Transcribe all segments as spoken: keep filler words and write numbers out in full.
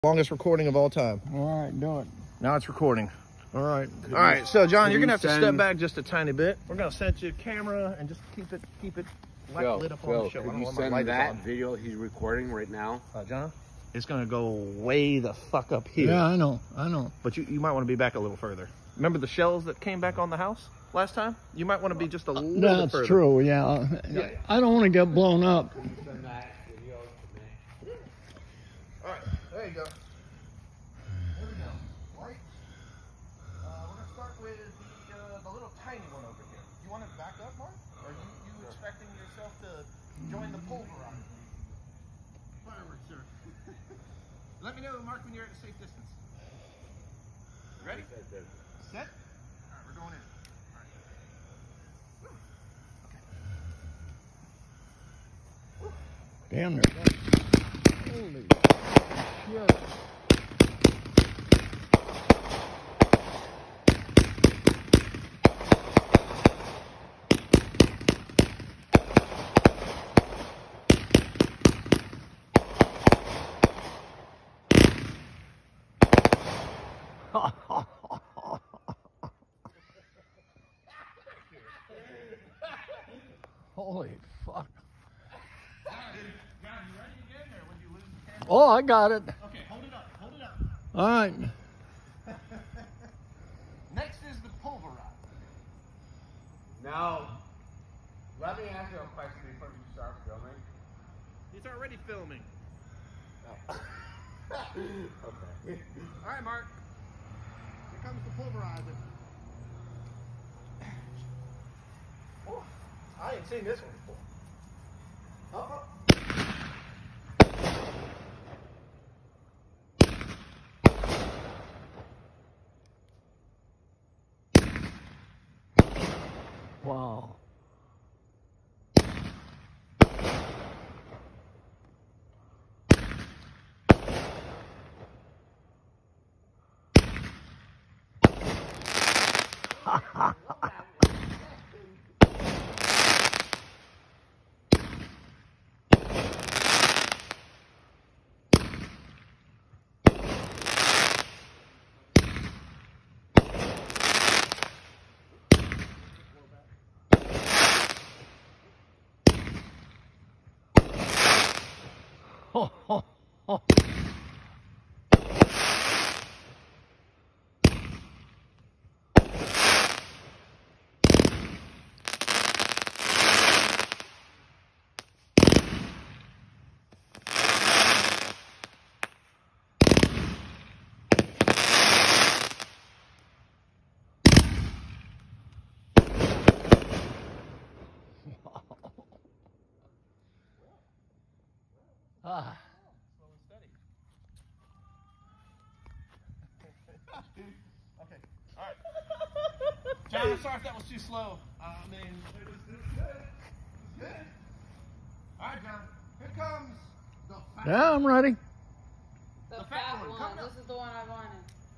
Longest recording of all time. All right, do it. Now it's recording. All right. All right. So, John, you're gonna have to step back just a tiny bit. We're gonna set you a camera and just keep it, keep it light, Phil, lit up Phil, on the show. could I don't you want my send light that on. video he's recording right now? Uh, John, it's gonna go way the fuck up here. Yeah, I know. I know. But you, you might want to be back a little further. Remember the shells that came back on the house last time? You might want to be just a little That's bit further. true. Yeah. Yeah. I don't want to get blown up. Send that video to me. All right. There you go. There we go. Right. Uh, we're gonna start with the uh, the little tiny one over here. You want it back up, Mark? Or are you, you expecting yourself to join the pulverizer? Fireworks, sir. Let me know, Mark, when you're at a safe distance. Ready? Set? All right, we're going in. All right. Damn there. Holy shit. Holy fuck. Oh, I got it. Okay, hold it up, hold it up. All right. Next is the pulverizer. Now, let me ask you a question before you start filming. It's already filming. Okay. All right, Mark. Here comes the pulverizer. Oh, I ain't seen this one before. Up, up. Wow. Ho, ho, ho. Ah. Slow and steady. Okay. All right. John, I'm sorry if that was too slow. Uh, I mean, it was, it was good. It was good. All right, John. Here comes the fat Yeah, I'm ready. The, The fat fat one, one. come This is the one I wanted.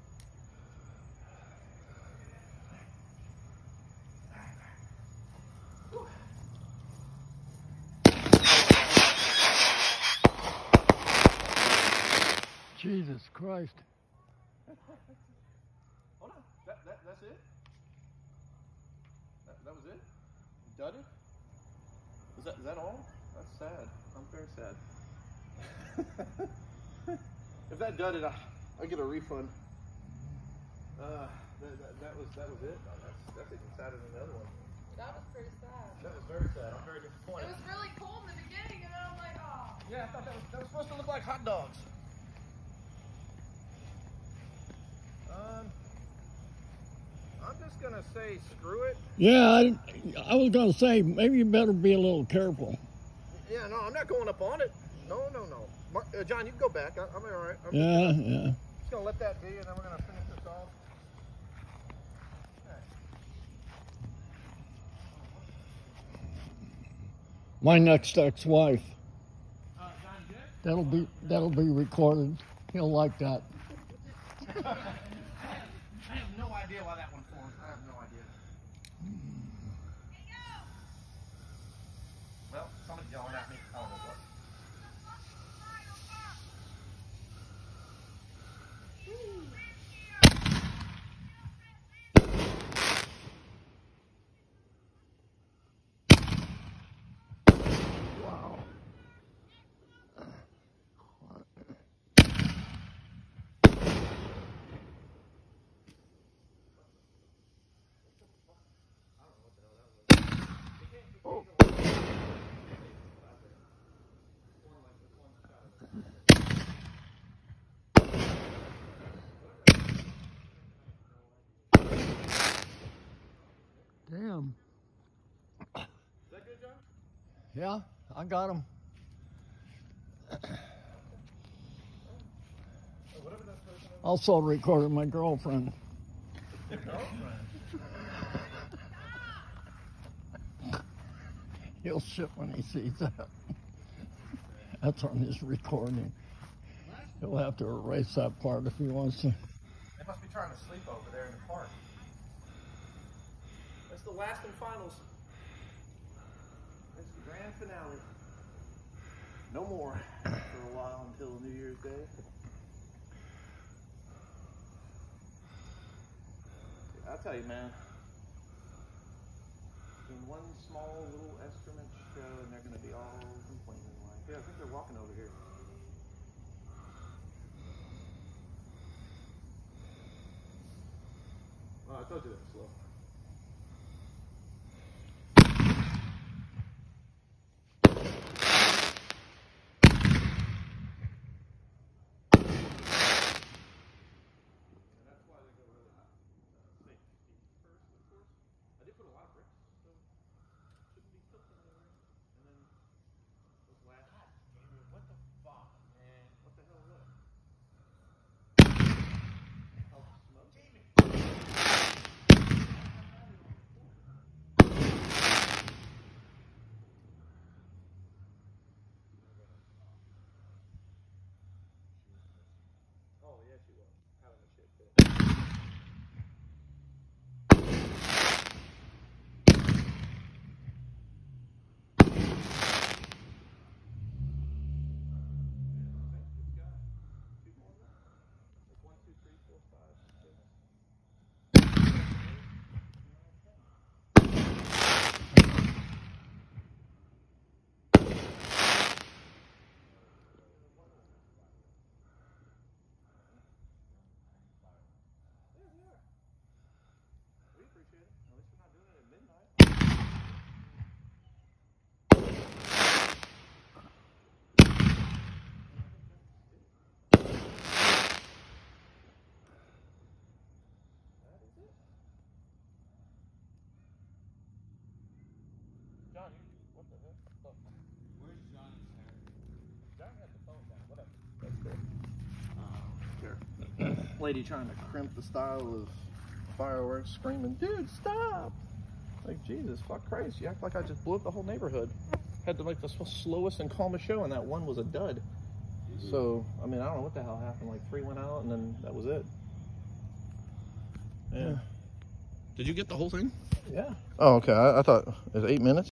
Jesus Christ. Hold on. That, that, that's it? That, that was it? You dudded? Is that, is that all? That's sad. I'm very sad. If that dudded, I, I get a refund. Uh, that, that, that was that was it. Oh, that's, that's even sadder than the other one. That was pretty sad. That was very sad. I'm very It disappointed. was really cool in the beginning, and then I'm like, oh. Yeah, I thought that was, that was supposed to look like hot dogs. Um, I'm just gonna say screw it. Yeah, I, I was going to say, maybe you better be a little careful. Yeah, no, I'm not going up on it. No, no, no. Mark, uh, John, you can go back. I, I'm all right. I'm Yeah, just, yeah. just gonna let that be, and then we're gonna finish this off. Okay. My next ex-wife. Uh, John, you good? That'll be that'll be recorded. He'll like that. I have no idea why that one formed. I have no idea. Well, somebody's yelling at me. I don't know what. Yeah, I got him. Also recorded my girlfriend. Your girlfriend? He'll shit when he sees that. That's on his recording. He'll have to erase that part if he wants to. They must be trying to sleep over there in the park. That's the last and finals. That's the grand finale. No more for a while until New Year's Day. I'll tell you, man. In one small little excrement show, and they're going to be all complaining like, yeah, I think they're walking over here. Oh, I told you that was slow. And that's why they go really high. Uh, safety first, of course. I did put a lot of bricks, so shouldn't be tilting anywhere. And then those last. God damn it! What the fuck, man? What the hell is that? Oh, smoke? Damn it! Oh, yeah, she was. Having a shit fit. John, you, what the heck? Look. Where's John's hair? John had the phone down. Whatever. That's good. Um, here. Lady trying to crimp the style of fireworks, screaming, dude, stop! Like, Jesus, fuck Christ. You act like I just blew up the whole neighborhood. Had to, like, the slowest and calmest show, and that one was a dud. Mm-hmm. So, I mean, I don't know what the hell happened. Like, three went out, and then that was it. Yeah. Did you get the whole thing? Yeah. Oh, okay. I, I thought it was eight minutes.